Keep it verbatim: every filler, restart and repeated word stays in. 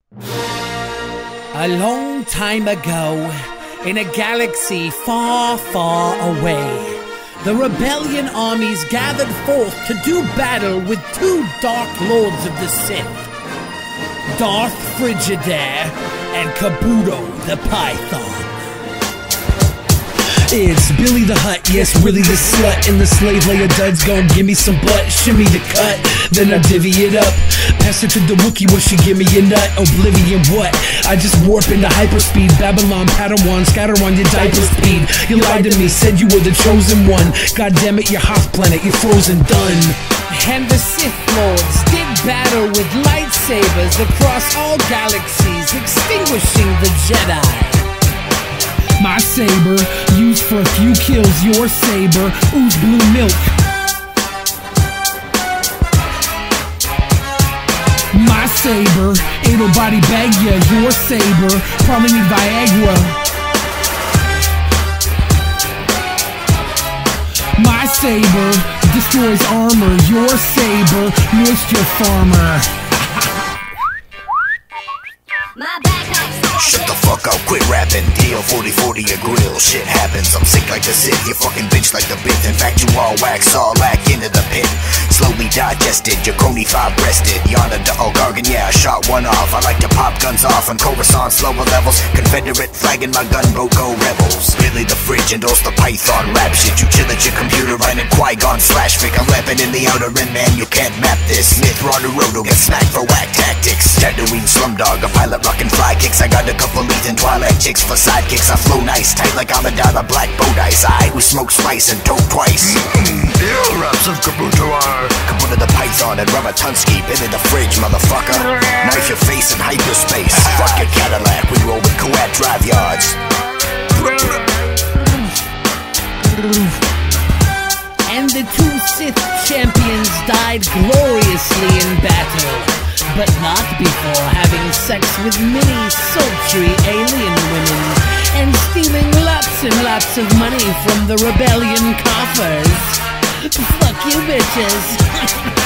A long time ago, in a galaxy far, far away, the rebellion armies gathered forth to do battle with two dark lords of the Sith, Darth Frigidaire and Kabuto the Python. It's Billy the Hutt, yes, really the slut. And the slave layer duds gon' give me some butt. Shimmy the cut, then I divvy it up. Pass it to the Wookiee, will she give me a nut? Oblivion what? I just warp into hyperspeed. Babylon, Padawan, scatter on your diaper speed. You lied to me, said you were the chosen one. God damn it, your Hoth planet, you're frozen done. And the Sith Lords did battle with lightsabers across all galaxies, extinguishing the Jedi. My saber, used for a few kills, your saber, ooze blue milk. My saber, it'll body bag ya, your saber, probably need Viagra. My saber, destroys armor, your saber, moisture farmer. My back Shut the fuck up, quit rapping. D L forty forty a grill, shit happens. I'm sick like the Sith, you fucking bitch like the bit. In fact, you all wax, all lack into the pit. Slowly digested, your crony five-breasted. Yada to Ulgargan, yeah, I shot one off. I like to pop guns off on Coruscant, slower levels. Confederate flagging my gunboat, go rebels. Really the fridge, endorse the Python rap shit. You chill at your computer, running Qui-Gon slash Vic. I'm lapping in the outer rim, man, you can't map this. Myth, Roto get smacked for whack tactics. Tatooine slumdog, a pilot rockin' fly kicks. I got a couple leads and Twilight chicks for sidekicks. I flow nice, tight like Amidala, black bow dice. I we smoke spice and dope twice. Mm-hmm. Ear raps of Kabuto are Kabuto the Python and Ramatonsky. Been in the fridge, motherfucker. Knife your face in hyperspace. Fuck your Cadillac, we roll with Coat drive yards. And the two Sith champions died gloriously in battle, but not before having sex with many sultry alien women and stealing lots and lots of money from the rebellion coffers. Fuck you bitches.